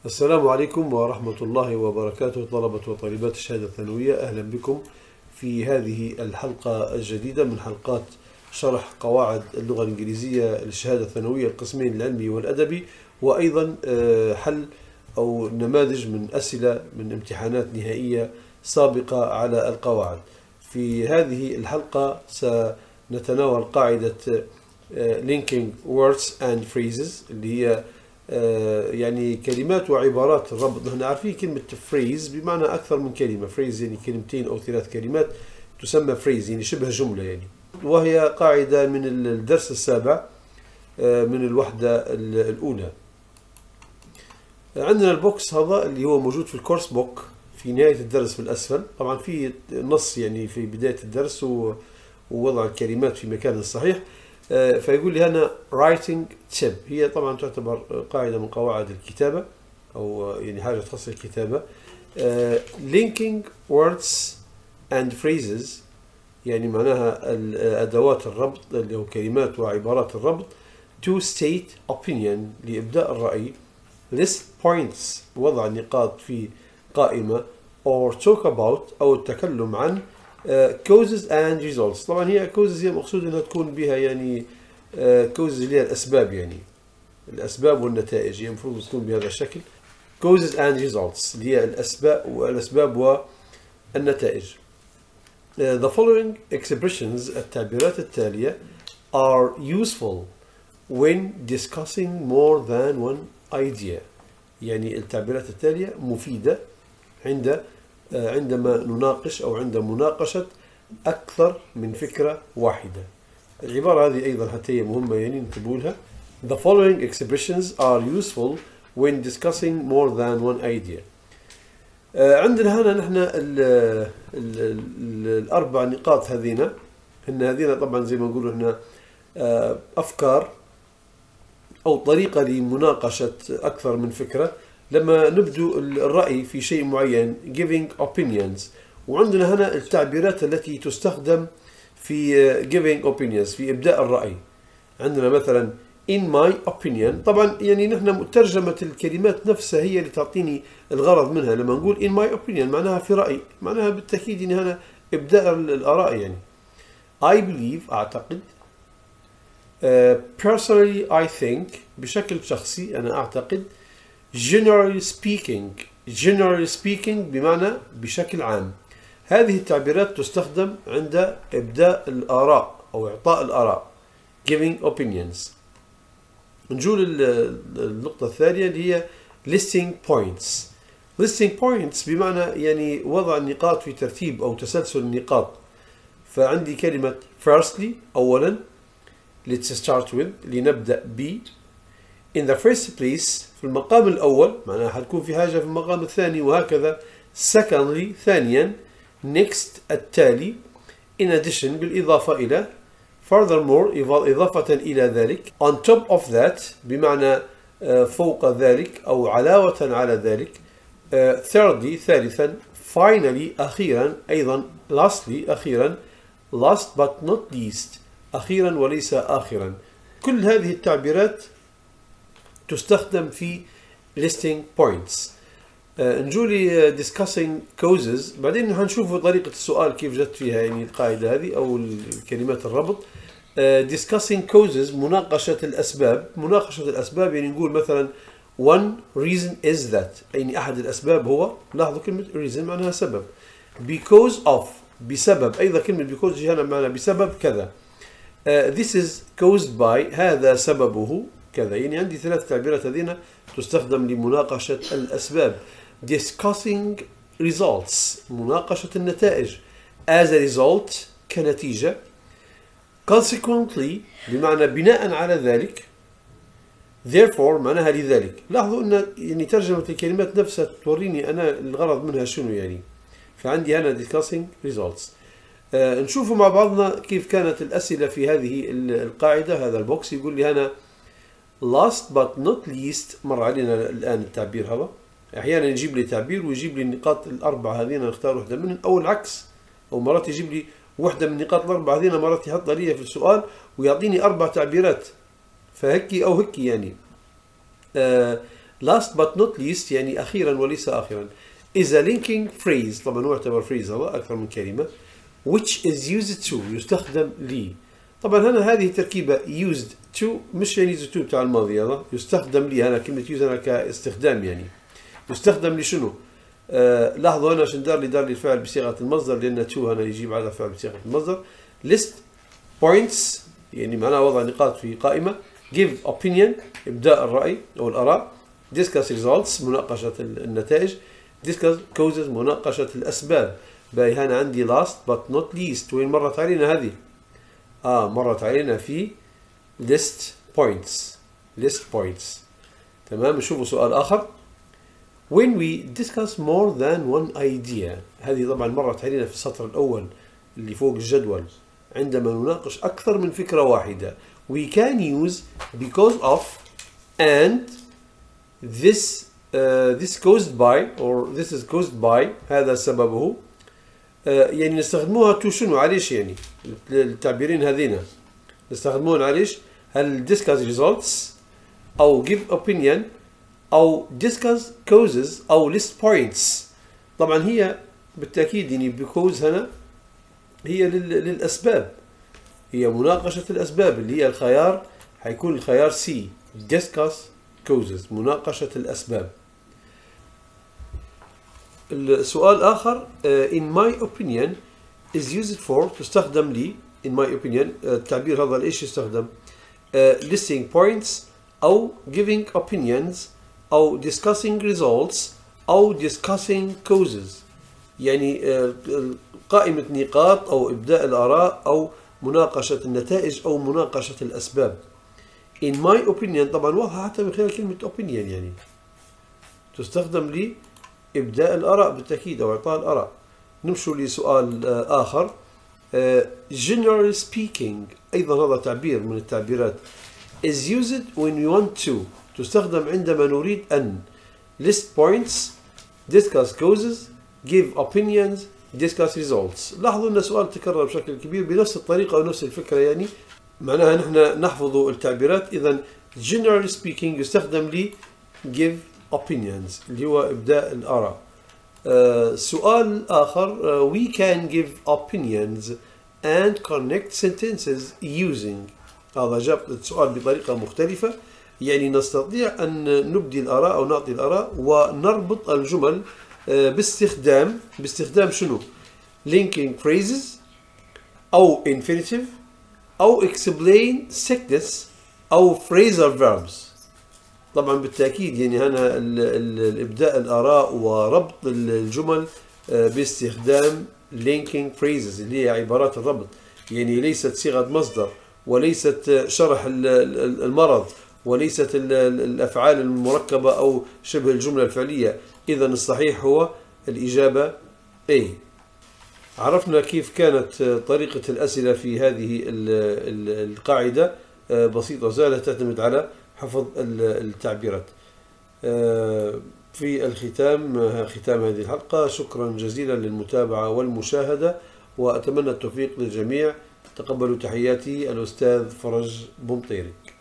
السلام عليكم ورحمة الله وبركاته، طلبة وطالبات الشهادة الثانوية. أهلا بكم في هذه الحلقة الجديدة من حلقات شرح قواعد اللغة الإنجليزية للشهادة الثانوية القسمين العلمي والأدبي، وأيضا حل أو نماذج من أسئلة من امتحانات نهائية سابقة على القواعد. في هذه الحلقة سنتناول قاعدة linking words and phrases اللي هي يعني كلمات وعبارات الربط. نحن عارفين كلمة phrase بمعنى أكثر من كلمة. phrase يعني كلمتين أو ثلاث كلمات تسمى phrase، يعني شبه جملة يعني. وهي قاعدة من الدرس السابع من الوحدة الأولى. عندنا البوكس هذا اللي هو موجود في الكورس بوك في نهاية الدرس في الأسفل. طبعا في نص يعني في بداية الدرس ووضع الكلمات في مكانها الصحيح. فيقول لي هنا writing tip، هي طبعا تعتبر قاعدة من قواعد الكتابة أو يعني حاجة تخص الكتابة. linking words and phrases يعني معناها أدوات الربط اللي هو كلمات وعبارات الربط. to state opinion لإبداء الرأي. list points وضع نقاط في قائمة. or talk about أو التكلم عن causes and results. طبعا هي causes هي مقصود انها تكون بها يعني causes اللي هي الاسباب، يعني الاسباب والنتائج، هي المفروض تكون بهذا الشكل. causes and results اللي هي الاسباب والنتائج. The following expressions التعبيرات التالية are useful when discussing more than one idea. يعني التعبيرات التالية مفيدة عندما نناقش أو عند مناقشة أكثر من فكرة واحدة. العبارة هذه أيضا حتى هي مهمة، يعني انتبهوا لها. The following expressions are useful when discussing more than one idea. عندنا هنا نحن الأربع نقاط هذينا طبعا زي ما نقولوا هنا أفكار أو طريقة لمناقشة أكثر من فكرة. لما نبدو الرأي في شيء معين giving opinions. وعندنا هنا التعبيرات التي تستخدم في giving opinions في إبداء الرأي. عندنا مثلا in my opinion. طبعا يعني نحن ترجمة الكلمات نفسها هي اللي تعطيني الغرض منها. لما نقول in my opinion معناها في رأي، معناها بالتأكيد إن هنا إبداء الآراء يعني. I believe أعتقد. personally I think بشكل شخصي أنا أعتقد. generally speaking بمعنى بشكل عام. هذه التعبيرات تستخدم عند إبداء الآراء أو إعطاء الآراء giving opinions. نجول النقطة الثانية اللي هي listing points بمعنى يعني وضع النقاط في ترتيب أو تسلسل النقاط. فعندي كلمة firstly أولا، let's start with لنبدأ ب. in the first place في المقام الأول معناها حتكون في حاجة في المقام الثاني، وهكذا. secondly ثانيا. next التالي. in addition بالإضافة إلى. furthermore إضافة إلى ذلك. on top of that بمعنى فوق ذلك أو علاوة على ذلك. thirdly ثالثا. finally أخيرا أيضا. lastly أخيرا. last but not least أخيرا وليس آخرا. كل هذه التعبيرات تستخدم في listing points. نجولي discussing causes، بعدين هنشوف طريقة السؤال كيف جت فيها يعني القاعدة هذه أو الكلمات الربط. discussing causes مناقشة الأسباب يعني نقول مثلا one reason is that، يعني أحد الأسباب هو، لاحظوا كلمة reason معناها سبب. because of بسبب، أيضا كلمة because هنا معناها بسبب كذا. this is caused by هذا سببه كذا. يعني عندي ثلاث تعبيرات هذين تستخدم لمناقشة الأسباب. discussing results مناقشة النتائج. as a result كنتيجة. consequently بمعنى بناء على ذلك. therefore معناها لذلك. لاحظوا أن يعني ترجمة الكلمات نفسها توريني أنا الغرض منها شنو يعني. فعندي هنا discussing results. نشوفوا مع بعضنا كيف كانت الأسئلة في هذه القاعدة. هذا البوكس يقول لي هنا last but not least. مر علينا الآن التعبير هذا. أحيانا يجيب لي تعبير ويجيب لي النقاط الأربعة هذين نختار واحدة منهم، أو العكس، أو مرات يجيب لي واحدة من النقاط الأربعة هذين مرات يحطها لي في السؤال ويعطيني 4 تعبيرات، فهكي أو هكي يعني. last but not least يعني أخيرا وليس آخرا is a linking phrase. طبعا هو يعتبر phrase هذا أكثر من كلمة which is used to يستخدم لي. طبعا هنا هذه تركيبة used to مش يعني used to بتاع الماضي هذا يستخدم لي. أنا كلمة use أنا كاستخدام يعني يستخدم لشنو؟ لاحظوا هنا عشان دار لي الفعل بصيغة المصدر لأن to هنا يجيب على فعل بصيغة المصدر. list points يعني معناها وضع نقاط في قائمة. give opinion إبداء الرأي أو الآراء. discuss results مناقشة النتائج. discuss causes مناقشة الأسباب. باقي هنا عندي last but not least وين مرت علينا هذه؟ مرت علينا في list points. تمام. نشوفوا سؤال آخر. when we discuss more than one idea. هذه طبعا مرت علينا في السطر الأول اللي فوق الجدول. عندما نناقش أكثر من فكرة واحدة we can use because of and this caused by or this is caused by هذا سببه. يعني نستخدموها تو شنو عليش يعني التعبيرين هذين نستخدمون عليش؟ هل discuss results أو give opinion أو discuss causes أو list points. طبعا هي بالتأكيد يعني because هنا هي للأسباب هي مناقشة الأسباب اللي هي الخيار حيكون الخيار C discuss causes مناقشة الأسباب. السؤال آخر in my opinion is used for تستخدم لي in my opinion التعبير هذا لإيش يستخدم؟ listing points أو giving opinions أو discussing results أو discussing causes. يعني قائمة نقاط أو إبداء الآراء أو مناقشة النتائج أو مناقشة الأسباب. in my opinion طبعا واضحة حتى من خلال كلمة opinion يعني تستخدم لي إبداء الآراء بالتأكيد أو إعطاء الآراء. نمشوا لسؤال آخر. generally speaking أيضا هذا تعبير من التعبيرات is used when you want to تستخدم عندما نريد أن list points discuss causes give opinions discuss results. لاحظوا أن السؤال تكرر بشكل كبير بنفس الطريقة ونفس الفكرة يعني معناها نحن نحفظ التعبيرات. إذا generally speaking يستخدم لي give opinions اللي هو إبداء الآراء. سؤال آخر we can give opinions and connect sentences using. هذا جاب السؤال بطريقة مختلفة يعني نستطيع أن نبدي الآراء أو نعطي الآراء ونربط الجمل باستخدام شنو؟ linking phrases أو infinitive أو explain sickness أو phrasal verbs. طبعا بالتأكيد يعني هنا الإبداء الآراء وربط الجمل باستخدام linking phrases اللي هي عبارات الربط يعني ليست صيغة مصدر وليست شرح المرض وليست الأفعال المركبة أو شبه الجملة الفعلية. إذا الصحيح هو الإجابة A. عرفنا كيف كانت طريقة الأسئلة في هذه القاعدة بسيطة سهلة تعتمد على حفظ التعبيرات. في ختام هذه الحلقة شكرا جزيلا للمتابعة والمشاهدة وأتمنى التوفيق للجميع. تقبلوا تحياتي الأستاذ فرج بمطيري.